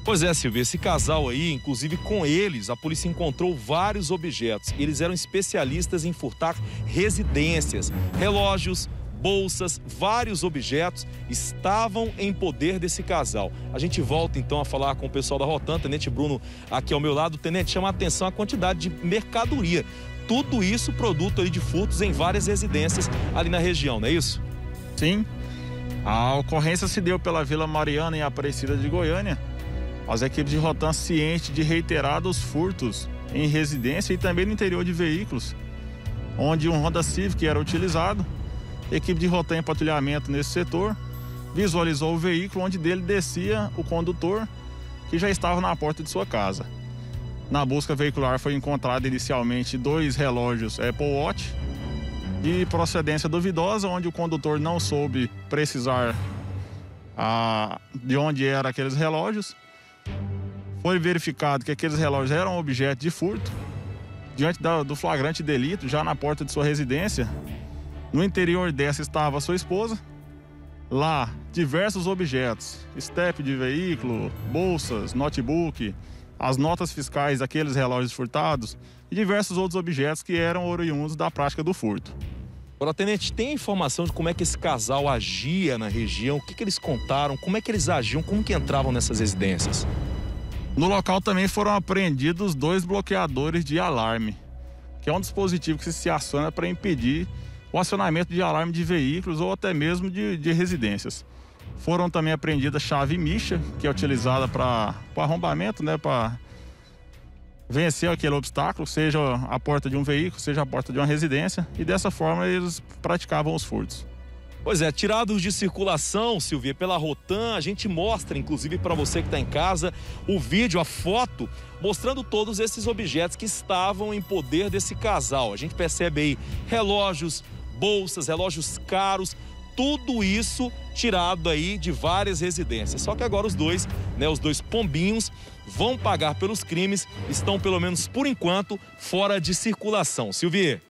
Pois é, Silvia, esse casal aí, inclusive com eles, a polícia encontrou vários objetos. Eles eram especialistas em furtar residências, relógios, bolsas, vários objetos estavam em poder desse casal. A gente volta então a falar com o pessoal da Rotan, Tenente Bruno aqui ao meu lado. Tenente, chama a atenção a quantidade de mercadoria. Tudo isso produto ali de furtos em várias residências ali na região, não é isso? Sim, a ocorrência se deu pela Vila Mariana em Aparecida de Goiânia. As equipes de Rotan cientes de reiterados furtos em residência e também no interior de veículos, onde um Honda Civic era utilizado. A equipe de Rotan em patrulhamento nesse setor visualizou o veículo onde dele descia o condutor, que já estava na porta de sua casa. Na busca veicular foi encontrado inicialmente 2 relógios Apple Watch de procedência duvidosa, onde o condutor não soube precisar de onde eram aqueles relógios. Foi verificado que aqueles relógios eram objeto de furto. Diante do flagrante delito, já na porta de sua residência, no interior dessa estava sua esposa. Lá, diversos objetos, estepe de veículo, bolsas, notebook, as notas fiscais daqueles relógios furtados e diversos outros objetos que eram oriundos da prática do furto. Agora, Tenente, tem informação de como é que esse casal agia na região? O que eles contaram? Como é que eles agiam? Como que entravam nessas residências? No local também foram apreendidos 2 bloqueadores de alarme, que é um dispositivo que se aciona para impedir o acionamento de alarme de veículos ou até mesmo de residências. Foram também apreendidas chave micha, que é utilizada para arrombamento, né, para vencer aquele obstáculo, seja a porta de um veículo, seja a porta de uma residência, e dessa forma eles praticavam os furtos. Pois é, tirados de circulação, Silvia, pela Rotan, a gente mostra, inclusive para você que está em casa, o vídeo, a foto, mostrando todos esses objetos que estavam em poder desse casal. A gente percebe aí relógios, bolsas, relógios caros, tudo isso tirado aí de várias residências. Só que agora os dois pombinhos vão pagar pelos crimes, estão pelo menos por enquanto fora de circulação. Silvia.